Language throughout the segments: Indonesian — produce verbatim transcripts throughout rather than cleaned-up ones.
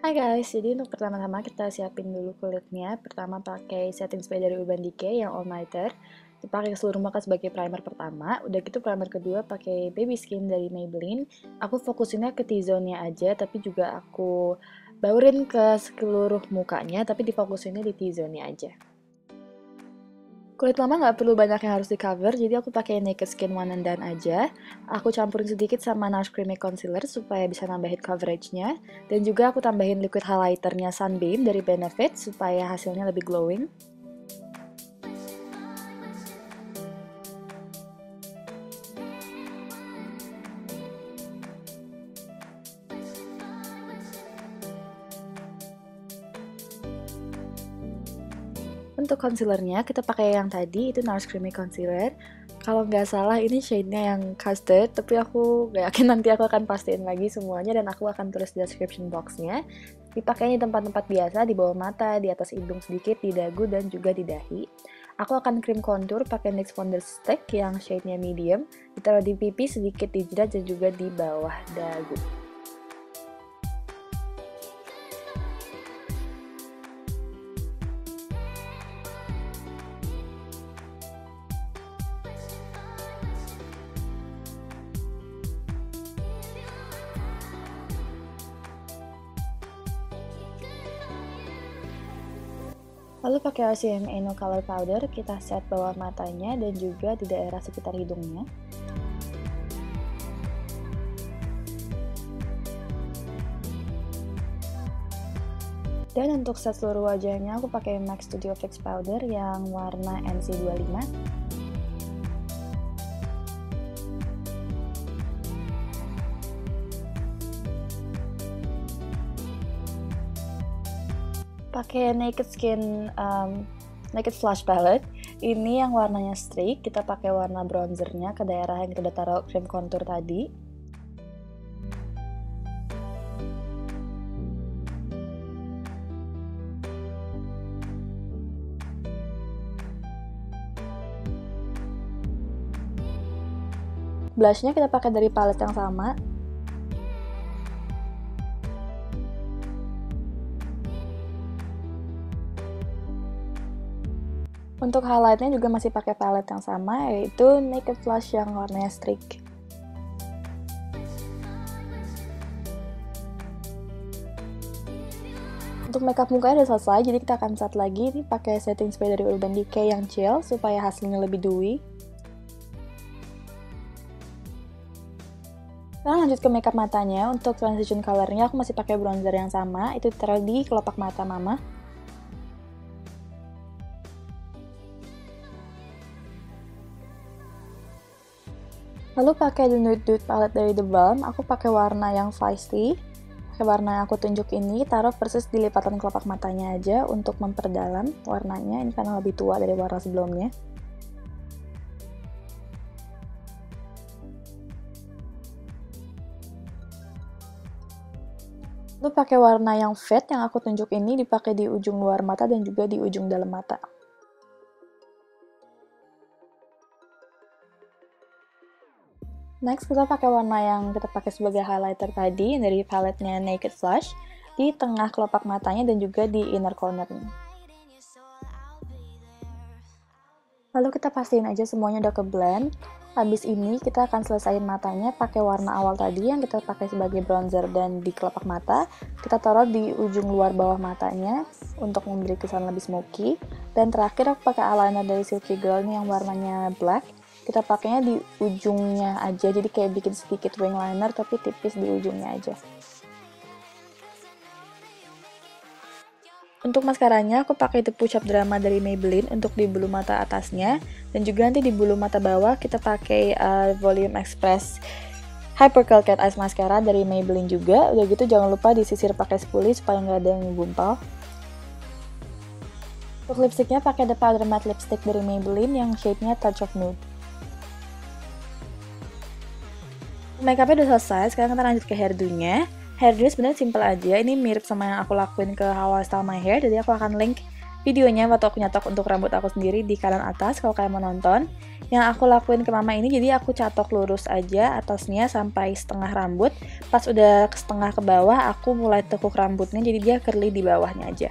Hai guys, jadi untuk pertama-tama kita siapin dulu kulitnya. Pertama pakai setting spray dari Urban Decay yang all nighter. Dipakai ke seluruh muka sebagai primer pertama. Udah gitu primer kedua pakai Baby Skin dari Maybelline. Aku fokusinnya ke T-zone-nya aja, tapi juga aku baurin ke seluruh mukanya, tapi difokusinnya di T-zone-nya aja. Kulit mama nggak perlu banyak yang harus di cover, jadi aku pakai Naked Skin One and Done aja. Aku campurin sedikit sama Nars Creamy Concealer supaya bisa nambahin coveragenya. Dan juga aku tambahin liquid highlighternya Sunbeam dari Benefit supaya hasilnya lebih glowing. Untuk concealernya, kita pakai yang tadi, itu Nars Creamy Concealer. Kalau nggak salah ini shade-nya yang custard, tapi aku nggak yakin, nanti aku akan pastiin lagi semuanya dan aku akan tulis di description box-nya. Dipakainya di tempat-tempat biasa, di bawah mata, di atas hidung sedikit, di dagu, dan juga di dahi. Aku akan cream contour pakai N Y X Founder Stick yang shade-nya medium, ditaruh di pipi, sedikit di jidat, dan juga di bawah dagu. Lalu pakai R C M A No Color Powder, kita set bawah matanya dan juga di daerah sekitar hidungnya. Dan untuk set seluruh wajahnya, aku pakai M A C Studio Fix Powder yang warna M C dua puluh lima. Pakai Naked Skin um, Naked Flush Palette. Ini yang warnanya streak. Kita pakai warna bronzernya ke daerah yang kita udah taruh cream contour tadi. Blushnya kita pakai dari palette yang sama. Untuk highlightnya juga masih pakai palette yang sama, yaitu Naked Flush yang warnanya streak. Untuk makeup mukanya udah selesai, jadi kita akan cat lagi. Ini pakai setting spray dari Urban Decay yang chill supaya hasilnya lebih dewy. Sekarang lanjut ke makeup matanya. Untuk transition colornya aku masih pakai bronzer yang sama, itu ditaruh di kelopak mata mama. Lalu pakai The Nude Dude palette dari The Balm, aku pakai warna yang feisty. Pakai warna yang aku tunjuk ini, taruh persis di lipatan kelopak matanya aja untuk memperdalam warnanya. Ini karena lebih tua dari warna sebelumnya. Lalu pakai warna yang fade yang aku tunjuk ini dipakai di ujung luar mata dan juga di ujung dalam mata. Next, kita pakai warna yang kita pakai sebagai highlighter tadi dari paletnya Naked Flush di tengah kelopak matanya dan juga di inner corner. Lalu kita pastiin aja semuanya udah ke blend. Habis ini kita akan selesaiin matanya pakai warna awal tadi yang kita pakai sebagai bronzer dan di kelopak mata. Kita taruh di ujung luar bawah matanya untuk memberi kesan lebih smoky. Dan terakhir aku pakai eyeliner dari Silky Girl ini yang warnanya black. Kita pakainya di ujungnya aja, jadi kayak bikin sedikit wing liner tapi tipis di ujungnya aja. Untuk maskaranya aku pakai The Push Up Drama dari Maybelline untuk di bulu mata atasnya, dan juga nanti di bulu mata bawah kita pakai uh, Volume Express Hyper Curl Cat Eyes Mascara dari Maybelline juga. Udah gitu jangan lupa disisir pakai spoolie supaya nggak ada yang gumpal. Untuk lipstiknya pakai The Powder Matte Lipstick dari Maybelline yang shade-nya Touch of Nude. Makeupnya udah selesai, sekarang kita lanjut ke hairdo-nya. Hairdo sebenarnya simple aja, ini mirip sama yang aku lakuin ke How I Style My Hair, jadi aku akan link videonya waktu aku nyatok untuk rambut aku sendiri di kanan atas kalau kalian mau nonton. Yang aku lakuin ke mama ini, jadi aku catok lurus aja atasnya sampai setengah rambut. Pas udah ke setengah ke bawah, aku mulai tekuk rambutnya jadi dia curly di bawahnya aja.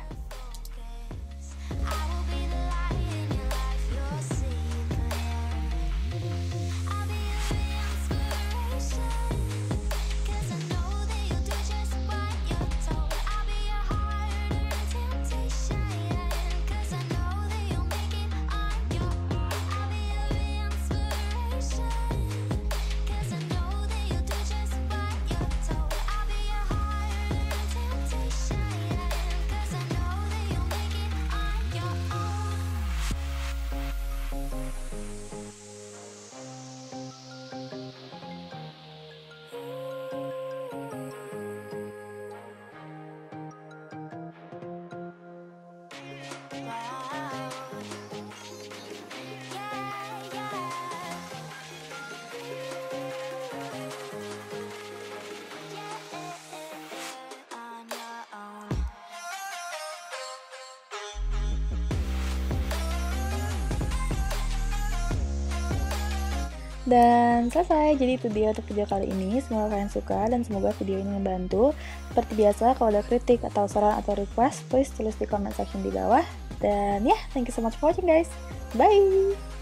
Dan selesai, jadi itu dia untuk video kali ini. Semoga kalian suka dan semoga video ini membantu. Seperti biasa, kalau ada kritik atau saran atau request, please tulis di comment section di bawah. Dan ya, yeah, thank you so much for watching guys. Bye!